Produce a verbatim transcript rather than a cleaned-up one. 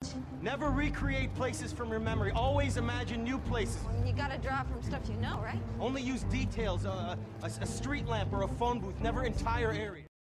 Never recreate places from your memory. Always imagine new places. I mean, you gotta draw from stuff you know, right? Only use details, uh, a, a street lamp or a phone booth, never entire area.